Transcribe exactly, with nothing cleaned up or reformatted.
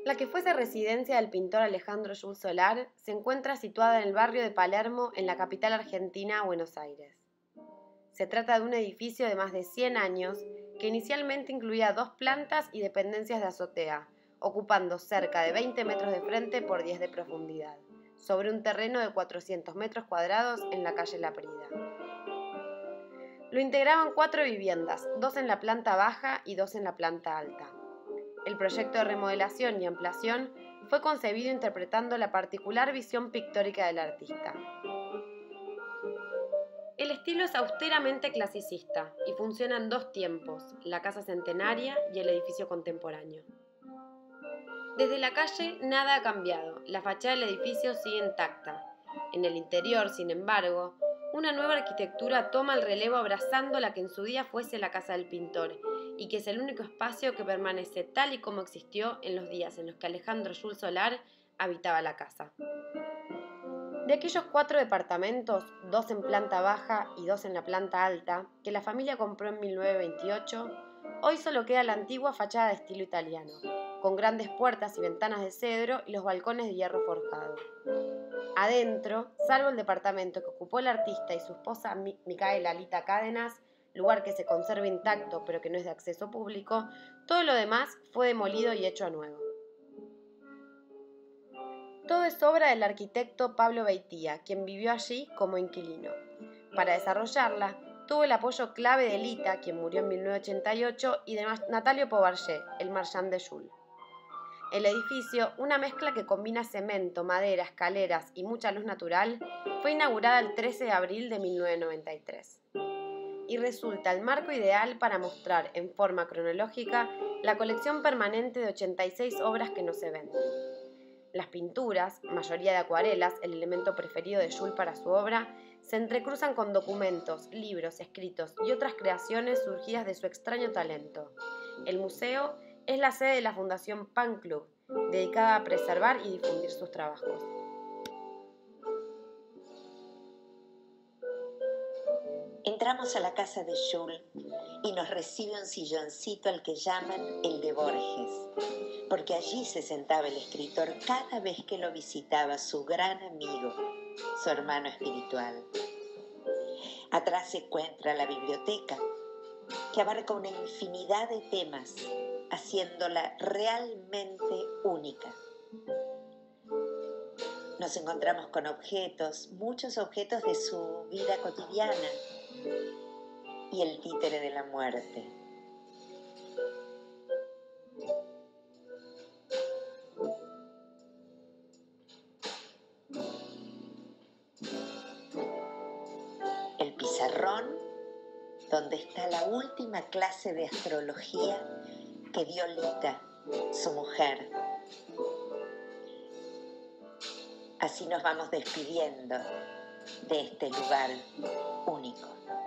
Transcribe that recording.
La que fuese residencia del pintor Alejandro Jules Solar se encuentra situada en el barrio de Palermo, en la capital argentina, Buenos Aires. Se trata de un edificio de más de cien años que inicialmente incluía dos plantas y dependencias de azotea, ocupando cerca de veinte metros de frente por diez de profundidad, sobre un terreno de cuatrocientos metros cuadrados en la calle La Prida. Lo integraban cuatro viviendas, dos en la planta baja y dos en la planta alta. El proyecto de remodelación y ampliación fue concebido interpretando la particular visión pictórica del artista. El estilo es austeramente clasicista y funciona en dos tiempos, la casa centenaria y el edificio contemporáneo. Desde la calle nada ha cambiado, la fachada del edificio sigue intacta. En el interior, sin embargo, una nueva arquitectura toma el relevo abrazando la que en su día fuese la casa del pintor y que es el único espacio que permanece tal y como existió en los días en los que Alejandro Jules Solar habitaba la casa. De aquellos cuatro departamentos, dos en planta baja y dos en la planta alta, que la familia compró en mil novecientos veintiocho, hoy solo queda la antigua fachada de estilo italiano, con grandes puertas y ventanas de cedro y los balcones de hierro forjado. Adentro, salvo el departamento que ocupó el artista y su esposa Micaela Lita Cádenas, lugar que se conserva intacto pero que no es de acceso público, todo lo demás fue demolido y hecho a nuevo. Todo es obra del arquitecto Pablo Beitía, quien vivió allí como inquilino. Para desarrollarla, tuvo el apoyo clave de Lita, quien murió en mil novecientos ochenta y ocho, y de Natalio Beaumarchais, el marchand de Jules. El edificio, una mezcla que combina cemento, madera, escaleras y mucha luz natural, fue inaugurada el trece de abril de mil novecientos noventa y tres. Y resulta el marco ideal para mostrar en forma cronológica la colección permanente de ochenta y seis obras que no se venden. Las pinturas, mayoría de acuarelas, el elemento preferido de Jules para su obra, se entrecruzan con documentos, libros, escritos y otras creaciones surgidas de su extraño talento. El museo es la sede de la Fundación Pan Club, dedicada a preservar y difundir sus trabajos. Entramos a la casa de Jules y nos recibe un silloncito al que llaman el de Borges, porque allí se sentaba el escritor cada vez que lo visitaba su gran amigo, su hermano espiritual. Atrás se encuentra la biblioteca, que abarca una infinidad de temas, haciéndola realmente única. Nos encontramos con objetos, muchos objetos de su vida cotidiana, y el títere de la muerte. El pizarrón, donde está la última clase de astrología que dio Lita, su mujer. Así nos vamos despidiendo de este lugar único.